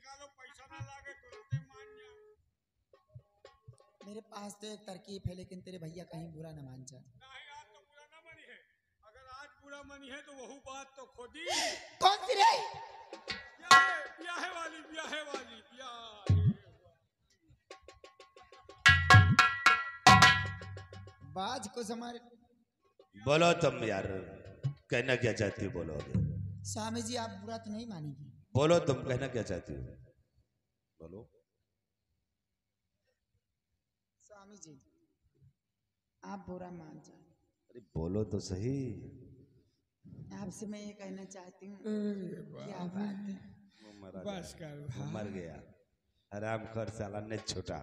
निकालो, पैसा ना लागे तुरंत मान जा। मेरे पास तो एक तरकीब है, लेकिन तेरे भैया कहीं बुरा न मान जाए। नहीं, आज तो बुरा ना मनी है। अगर आज बुरा मनी है तो वही बात तो खोदी। कौन सी रे? ब्याहे वाली, ब्याहे वाली, बाज को हमारे। बोलो तुम यार, कहना क्या चाहती हो? बोलो स्वामी जी, आप बुरा तो नहीं मानेंगे? बोलो तुम कहना क्या चाहती हो? बोलो स्वामी जी, आप बुरा मान जाए। अरे बोलो तो सही। आपसे मैं ये कहना चाहती हूँ। क्या बात है? बस कर, वो मर गया हराम खोर साला ने छोटा।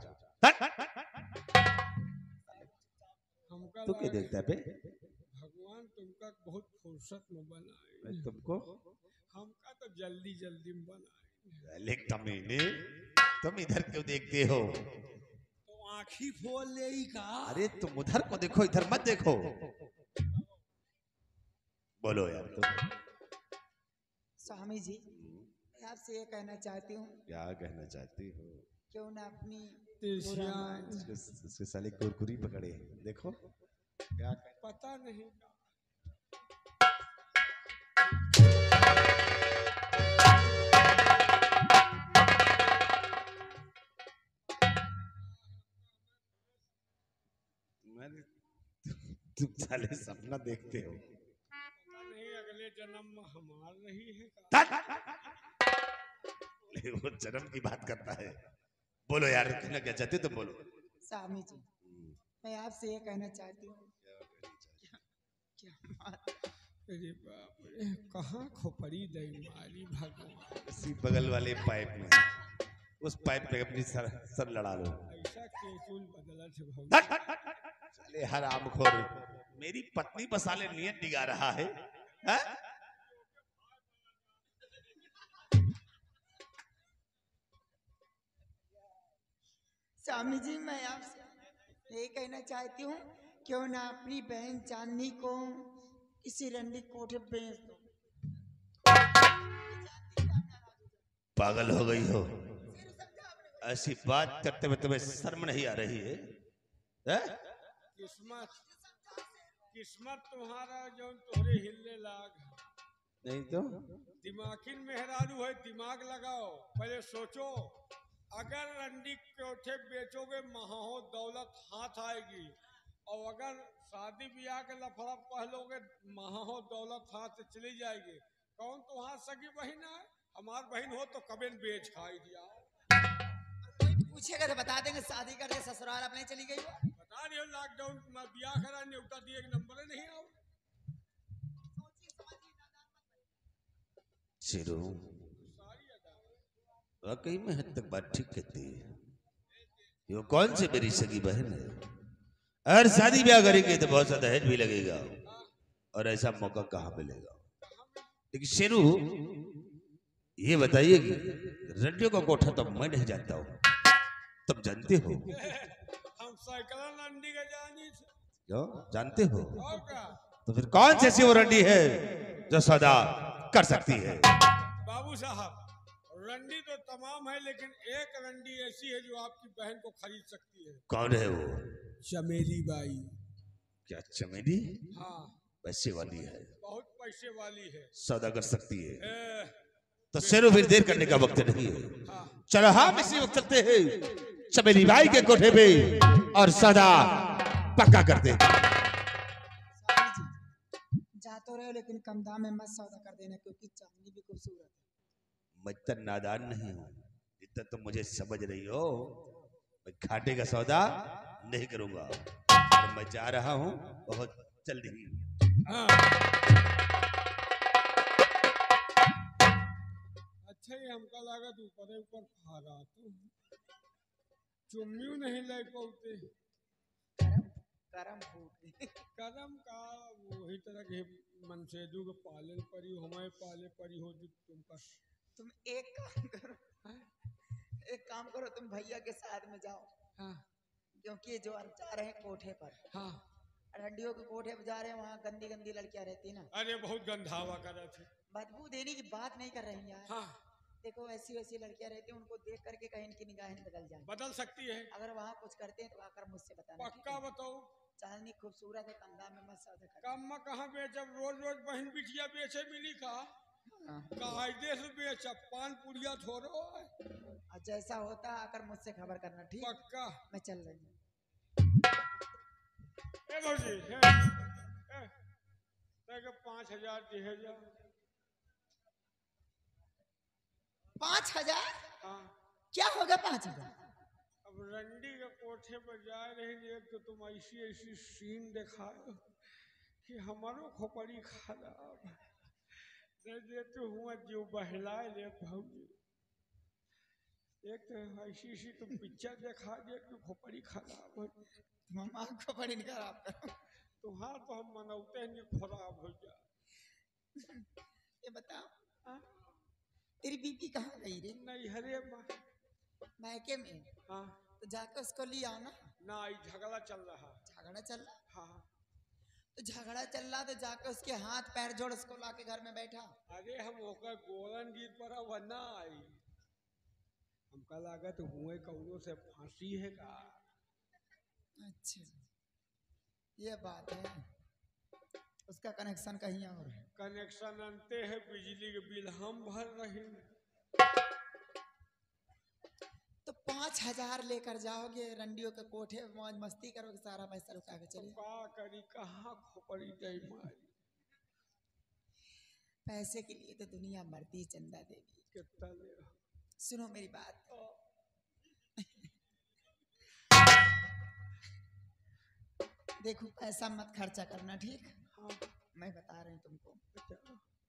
तू क्या देखता है बे? भगवान तुमका बहुत फुर्सत में बनाए, तुमको हमका तो जल्दी जल्दी में बनाए। लेकिन कमीने, तुम इधर क्यों देखते हो? तो आँखी फोल ले का। अरे तुम उधर को देखो, इधर मत देखो। बोलो यार तुम। स्वामी जी, मैं आपसे ये कहना चाहती हूँ। क्या कहना चाहती हो? क्यों ना अपनी इसके साले कुरकुरी पकड़े, देखो क्या पता नहीं। तुम साले सपना देखते हो? पता नहीं अगले जन्म में हमार रही है। वो जन्म की बात करता है। बोलो यार, कहना क्या चाहते हो तुम? बोलो। स्वामी जी, मैं आपसे ये कहना चाहती हूँ। अरे बाप रे, कहाँ खोपड़ी दई मारी भगवान। इसी बगल वाले पाइप में, उस पाइप पे अपनी सर लड़ा लो। ऐसा केसुल बदला थे भगवान। साले हरामखोर, मेरी पत्नी बसाले नियत डिगा रहा है, हा? स्वामी जी, मैं आपसे ये कहना चाहती हूँ, क्यों ना अपनी बहन चांदनी को किसी रंडी कोठे बेच दो। पागल हो गई हो? ऐसी बात करते हुए तुम्हें शर्म नहीं आ रही है? किस्मत तुम्हारा जो तोहरे हिलने लाग। नहीं तो दिमागिन मेहरारू है, दिमाग लगाओ, पहले सोचो। अगर रंडी कोठे बेचोगे महा दौलत हाथ आएगी, और अगर शादी ब्याह के लफड़ा पहलोगे महा दौलत हाथ से चली जाएगी। कौन तुम्हारा सगी बहन है? हमार बहन हो तो कबे बेच खाई दिया। पूछेगा तो बता देंगे, शादी करके ससुराल अपने चली गई हो। बता रही हो, लॉकडाउन में ब्याह करा न्योता दिए, नंबर नहीं आओ। चिरू, वाकई में हद तक बात ठीक कहती है। ये कौन सी मेरी सगी बहन है? अगर शादी ब्याह करेंगे तो बहुत सा दहेज भी लगेगा, और ऐसा मौका कहाँ मिलेगा? लेकिन शेरू, ये बताइए कि रंडियों का कोठा तो मैं नहीं जानता हूँ, तुम जानते हो? हम साइकिल रंडी के जानी से। क्यों जानते हो? और क्या? तो फिर कौन सी ऐसी वो रंडी है जो सौदा कर सकती है? बाबू साहब, रंडी तो तमाम है, लेकिन एक रंडी ऐसी है जो आपकी बहन को खरीद सकती है। कौन है वो? चमेली बाई। क्या चमेली? हाँ, पैसे वाली है, बहुत पैसे वाली है, सौदा कर सकती है। तो तो शेरू, फिर देर करने का वक्त नहीं है। हाँ। चलो हम इसी वक्त चलते हैं चमेली बाई के कोठे पे और सौदा पक्का करते हैं। स्वामी जी, जा तो रहे हो, लेकिन कम दाम में मत सौदा कर देना, क्योंकि चांदनी भी खूबसूरत है। मैं इतना नादान नहीं हूँ जितना तुम मुझे समझ रही हो। मैं घाटे का सौदा नहीं करूंगा, और मैं जा रहा हूँ बहुत जल्दी ही। हाँ। अच्छा, ये हमका लागत ऊपर ऊपर फारा तो चुम्मियों नहीं ले पाते। करम फूट कदम का वही तरह के मनसेदू के पालन परी हो, हमें पाले परी हो जो तुमका। तुम एक काम करो, तुम भैया के साथ में जाओ। हाँ। क्योंकि जो अब जा रहे हैं कोठे पर, हाँ। रंडियों के कोठे पर जा रहे हैं, वहाँ गंदी गंदी लड़कियां रहती ना। अरे बहुत गंधावा कर रहे थे। बदबू देने की बात नहीं कर रही यार। हाँ। देखो ऐसी वैसी लड़कियां रहती हैं, उनको देख करके कहीं इनकी निगाहें बदल जाए। बदल सकती है। अगर वहाँ कुछ करते हैं तो आकर मुझसे बताना। ठीक पक्का है? बताओ। चांदनी खूबसूरत है, कम दाम में मत सौदा कर। कम में कहाँ बेचब, रोज रोज बहन बिटिया बेचे मिली का हाँ। कायदे से बेचब, पान पुड़िया थोड़ो है। और जैसा होता आकर मुझसे खबर करना। ठीक, पक्का। मैं चल रही हूँ। ए भौजी, 5,000 दिए जा। 5,000? हाँ। क्या होगा 5,000? अब रंडी के कोठे पर जाए रही, एक तो तुम ऐसी ऐसी सीन दिखाए कि हमारो खोपड़ी खराब दे देते हुआ जो बहलाए ले भौजी। एक तो ऐसी ऐसी तुम पिक्चर दिखा दे कि खोपड़ी खराब हो। हम आपको बड़ी खराब करो। तुम्हारा तो हम मनौते हैं खराब हो जाए। ये बताओ, तेरी बीबी कहाँ गई रे? नहीं हरे मैके में। हाँ। तो जाकर उसको ले आओ ना। ना झगड़ा चल रहा। झगड़ा चल रहा? हाँ। तो झगड़ा चल रहा तो जाकर उसके हाथ पैर जोड़ उसको लाके घर में बैठा। अरे हम होकर गोरन गीत पर वरना आई, हमका लागत हुए कौनों से फांसी है का। अच्छा, ये बात है। उसका कनेक्शन कहीं और है। कनेक्शन अंते है, बिजली के बिल हम भर रहे। तो 5,000 लेकर जाओगे रंडियों के कोठे, मौज मस्ती करोगे, सारा पैसा लुटा के चले। का करी कहाँ खोपड़ी जाई मारी। पैसे के लिए तो दुनिया मरती है चंदा देवी। कितना ले। सुनो मेरी बात। देखो पैसा मत खर्चा करना, ठीक? हाँ। मैं बता रही हूँ तुमको,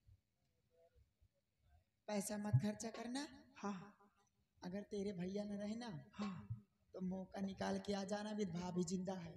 पैसा मत खर्चा करना। हाँ। अगर तेरे भैया न रहे ना, हाँ। तो मौका निकाल के आ जाना, भी भाभी जिंदा है।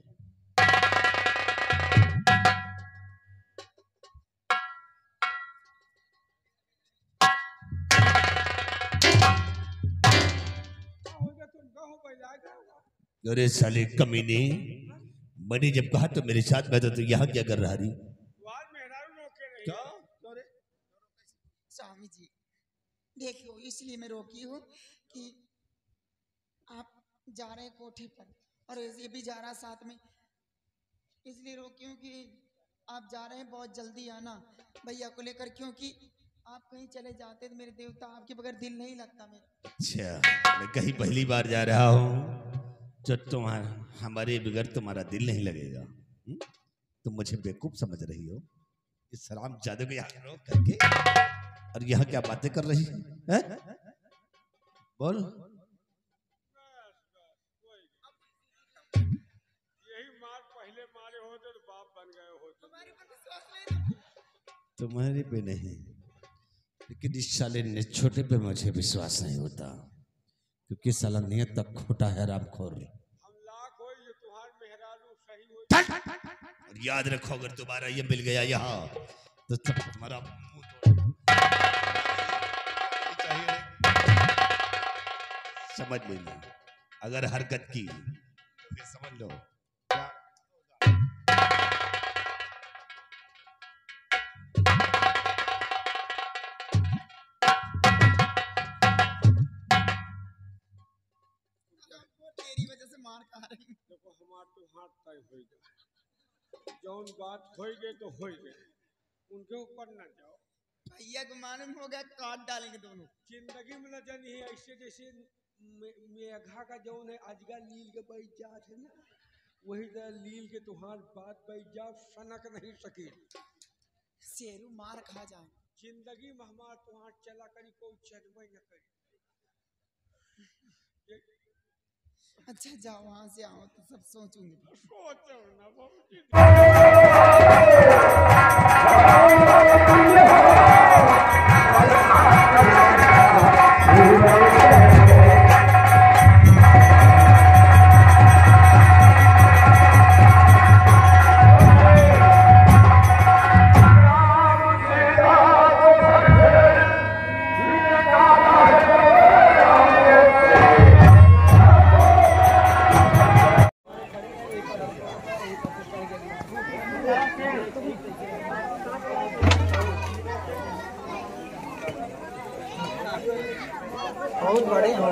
अरे साले कमीने, मैंने जब कहा तो मेरे साथ बैठा, तो यहाँ क्या कर रहा रही? क्या? स्वामी जी देखो, इसलिए मैं रोकी हूँ कि आप जा रहे हैं कोठे पर और ये भी जा रहा साथ में, इसलिए रोकी हूँ कि आप जा रहे हैं, बहुत जल्दी आना भैया को लेकर, क्योंकि आप कहीं चले जाते तो मेरे देवता आपके बगैर दिल नहीं लगता मेरा। अच्छा, मैं कहीं पहली बार जा रहा हूँ तो तुम्हारा हमारे बगैर तुम्हारा दिल नहीं लगेगा। तुम मुझे बेवकूफ समझ रही हो? इस सलाम जादू को यहाँ रोक करके और यहाँ क्या बातें कर रही है? बोल। यही मार पहले मारे होते तो बाप बन गए होते। तुम्हारे पे नहीं, लेकिन इस साले ने छोटे पे मुझे विश्वास नहीं होता, क्योंकि साला नियत तक खोटा है रामखोर। हम लाख हो ये तुम्हार मेहरारू सही हो। और याद रखो, अगर दोबारा ये मिल गया यहाँ तो तुम्हारा मुंह तोड़। समझ में नहीं, अगर हरकत की तो फिर समझ लो क्या तेरी वजह से मार खा रही हूँ। देखो हमार तो हाथ तय हो गए, जौन बात हो गए तो हो गए, उनके ऊपर न जाओ। भैया को मालूम हो गया, काट डालेंगे दोनों। जिंदगी में न जानी है ऐसे जैसे मेघा का जौन है अजगा लील के बैठ जात है ना, वही तरह लील के तुहार बात बैठ जाओ, सनक नहीं सके। शेरू मार खा जाए। जिंदगी में हमार तुहार चला करी कोई चलबे न करी। अच्छा जाओ, वहां से आओ तो सब सोचूंगी। सोचो ना बाबूजी। बहुत बड़े हो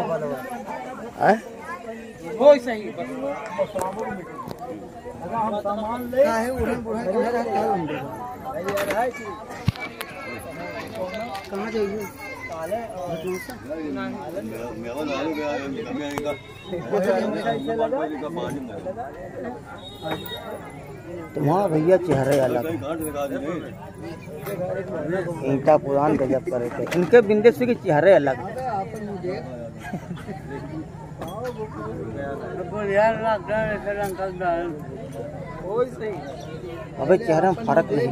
वो सही हम सामान ले काहे उड़न बुढ़ा के घर क्या लंबे कहां जाइए काले तुम्हारा भैया चेहरे अलग ईटा पुरान गजब करे थे इनके बिंदेश्वर के चेहरे अलग अबे चेहरे में फर्क नहीं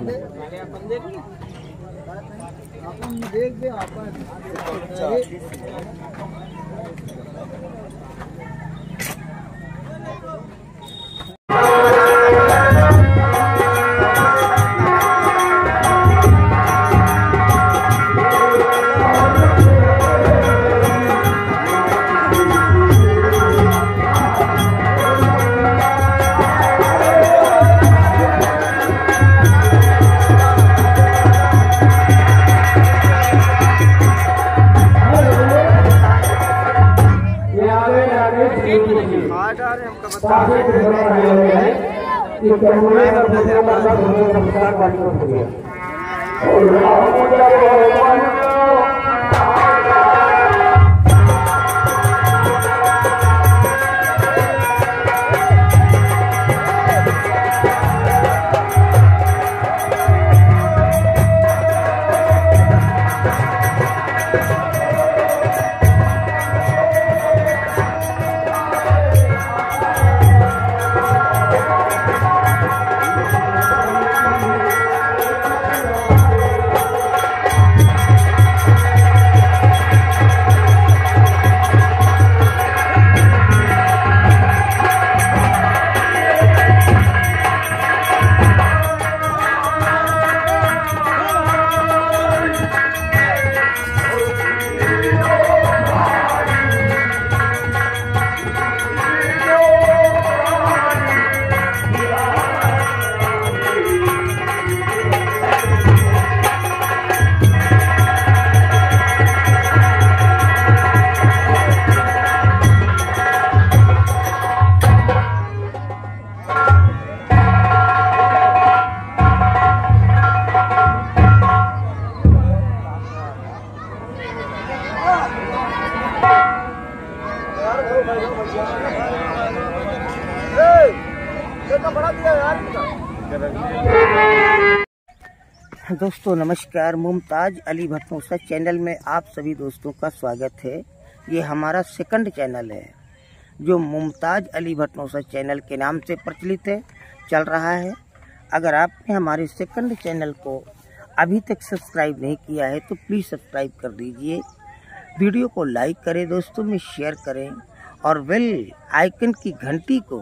दोस्तों नमस्कार, मुमताज अली भटनोसा चैनल में आप सभी दोस्तों का स्वागत है। ये हमारा सेकंड चैनल है जो मुमताज अली भटनोसा चैनल के नाम से प्रचलित है, चल रहा है। अगर आपने हमारे सेकंड चैनल को अभी तक सब्सक्राइब नहीं किया है तो प्लीज़ सब्सक्राइब कर दीजिए, वीडियो को लाइक करें, दोस्तों में शेयर करें और बेल आइकन की घंटी को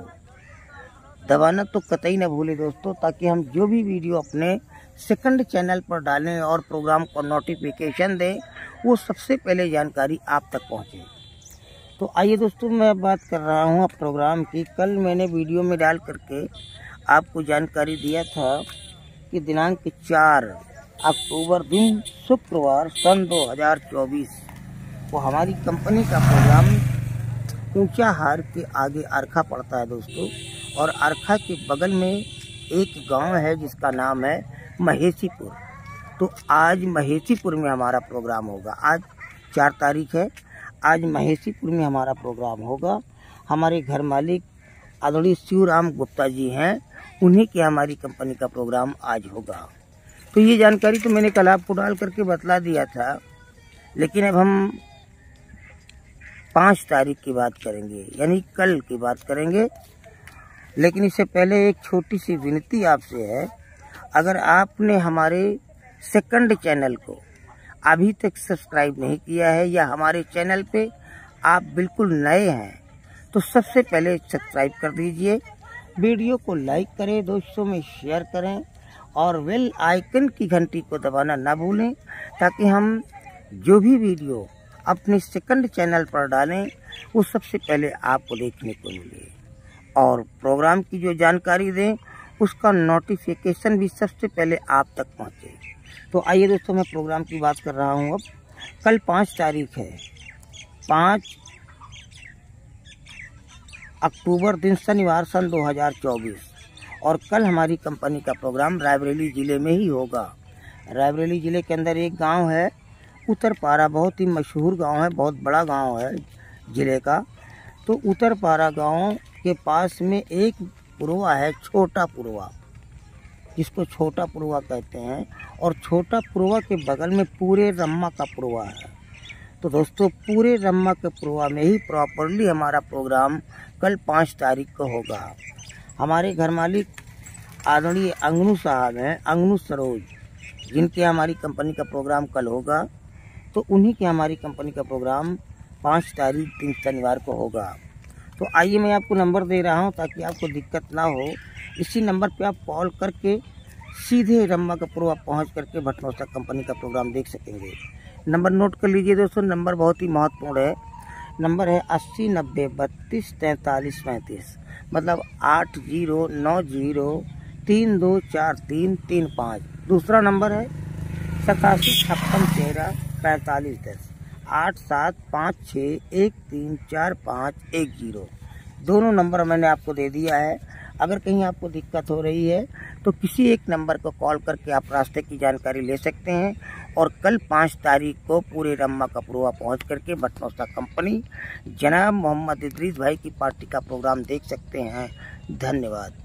दबाना तो कतई न भूलें दोस्तों, ताकि हम जो भी वीडियो अपने सेकंड चैनल पर डालें और प्रोग्राम को नोटिफिकेशन दें, वो सबसे पहले जानकारी आप तक पहुंचे। तो आइए दोस्तों, मैं बात कर रहा हूं अब प्रोग्राम की। कल मैंने वीडियो में डाल करके आपको जानकारी दिया था कि दिनांक 4 अक्टूबर दिन शुक्रवार सन 2024 को हमारी कंपनी का प्रोग्राम ऊंचा हार के आगे अरखा पड़ता है दोस्तों, और अरखा के बगल में एक गांव है जिसका नाम है महेशीपुर। तो आज महेशीपुर में हमारा प्रोग्राम होगा। आज 4 तारीख है, आज महेशीपुर में हमारा प्रोग्राम होगा। हमारे घर मालिक आदरणीय शिवराम गुप्ता जी हैं, उन्हीं के हमारी कंपनी का प्रोग्राम आज होगा। तो ये जानकारी तो मैंने कल आपको डाल करके बतला दिया था, लेकिन अब हम 5 तारीख की बात करेंगे, यानी कल की बात करेंगे। लेकिन इससे पहले एक छोटी सी विनती आपसे है, अगर आपने हमारे सेकंड चैनल को अभी तक सब्सक्राइब नहीं किया है या हमारे चैनल पे आप बिल्कुल नए हैं तो सबसे पहले सब्सक्राइब कर दीजिए, वीडियो को लाइक करें, दोस्तों में शेयर करें और बेल आइकन की घंटी को दबाना ना भूलें, ताकि हम जो भी वीडियो अपने सेकंड चैनल पर डालें वो सबसे पहले आपको देखने को मिले, और प्रोग्राम की जो जानकारी दें उसका नोटिफिकेशन भी सबसे पहले आप तक पहुंचे। तो आइए दोस्तों, मैं प्रोग्राम की बात कर रहा हूं। अब कल 5 तारीख है, 5 अक्टूबर दिन शनिवार सन 2024। और कल हमारी कंपनी का प्रोग्राम रायबरेली ज़िले में ही होगा। रायबरेली ज़िले के अंदर एक गांव है उत्तरपारा, बहुत ही मशहूर गांव है, बहुत बड़ा गांव है ज़िले का। तो उत्तरपारा गांव के पास में एक पुरवा है, छोटा पुरवा, जिसको छोटा पुरवा कहते हैं। और छोटा पुरवा के बगल में पूरे रम्मा का पुरवा है। तो दोस्तों, पूरे रम्मा के पुरवा में ही प्रॉपरली हमारा प्रोग्राम कल 5 तारीख को होगा। हमारे घर मालिक आदरणीय अंगनू साहब हैं, अंगनू सरोज, जिनके हमारी कंपनी का प्रोग्राम कल होगा। तो उन्हीं के हमारी कंपनी का प्रोग्राम 5 तारीख दिन शनिवार को होगा। तो आइए मैं आपको नंबर दे रहा हूं ताकि आपको दिक्कत ना हो। इसी नंबर पे आप कॉल करके सीधे रम्मा का पुरवा पहुँच करके भटनोसा कंपनी का प्रोग्राम देख सकेंगे। नंबर नोट कर लीजिए दोस्तों, नंबर बहुत ही महत्वपूर्ण है। नंबर है 80 90 32 43 35, मतलब 8090324335। दूसरा नंबर है 87 56 13 45 10, 8756134510। दोनों नंबर मैंने आपको दे दिया है। अगर कहीं आपको दिक्कत हो रही है तो किसी एक नंबर को कॉल करके आप रास्ते की जानकारी ले सकते हैं। और कल 5 तारीख को पूरे रम्मा का पुरवा पहुँच करके भटनोसा कंपनी जनाब मोहम्मद इदरीस भाई की पार्टी का प्रोग्राम देख सकते हैं। धन्यवाद।